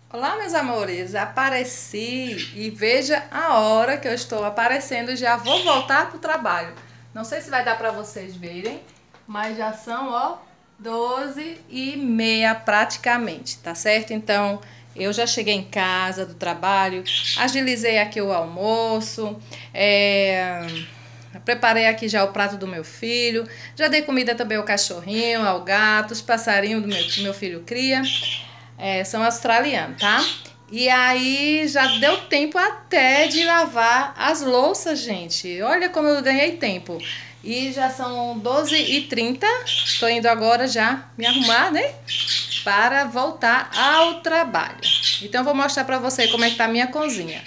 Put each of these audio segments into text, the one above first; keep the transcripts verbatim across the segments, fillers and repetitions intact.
Olá, meus amores, apareci e veja a hora que eu estou aparecendo, já vou voltar para o trabalho. Não sei se vai dar para vocês verem, mas já são, ó, doze e meia praticamente, tá certo? Então, eu já cheguei em casa do trabalho, agilizei aqui o almoço, é... preparei aqui já o prato do meu filho, já dei comida também ao cachorrinho, ao gato, os passarinhos do meu, que meu filho cria. É, são australianos, tá? E aí já deu tempo até de lavar as louças, gente. Olha como eu ganhei tempo. E já são doze e trinta. Estou indo agora já me arrumar, né? Para voltar ao trabalho. Então eu vou mostrar para você como é que tá a minha cozinha.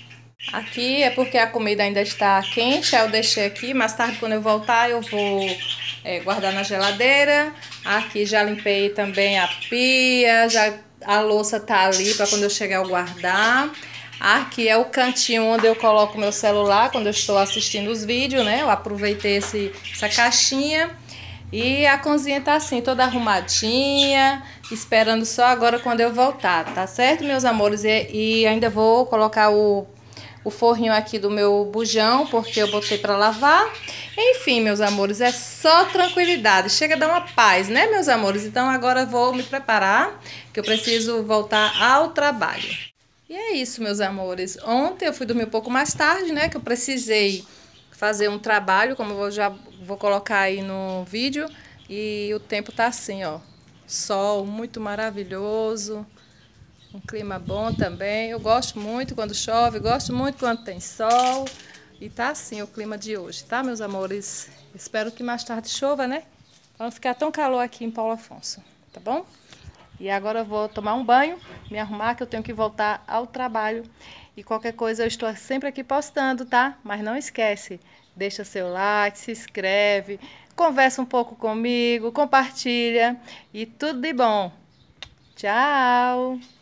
Aqui é porque a comida ainda está quente, aí eu deixei aqui. Mais tarde, quando eu voltar, eu vou é, guardar na geladeira. Aqui já limpei também a pia, já a louça tá ali para quando eu chegar eu guardar. Aqui é o cantinho onde eu coloco meu celular quando eu estou assistindo os vídeos, né? Eu aproveitei esse, essa caixinha. E a cozinha tá assim, toda arrumadinha, esperando só agora quando eu voltar, tá certo, meus amores? E, e ainda vou colocar o o forrinho aqui do meu bujão, porque eu botei para lavar. Enfim, meus amores, é só tranquilidade. Chega a dar uma paz, né, meus amores? Então agora eu vou me preparar, que eu preciso voltar ao trabalho. E é isso, meus amores. Ontem eu fui dormir um pouco mais tarde, né, que eu precisei fazer um trabalho, como eu já vou colocar aí no vídeo. E o tempo tá assim, ó. Sol muito maravilhoso. Um clima bom também. Eu gosto muito quando chove, gosto muito quando tem sol. E tá assim o clima de hoje, tá, meus amores? Espero que mais tarde chova, né? Pra não ficar tão calor aqui em Paulo Afonso, tá bom? E agora eu vou tomar um banho, me arrumar, que eu tenho que voltar ao trabalho. E qualquer coisa eu estou sempre aqui postando, tá? Mas não esquece, deixa seu like, se inscreve, conversa um pouco comigo, compartilha e tudo de bom. Tchau!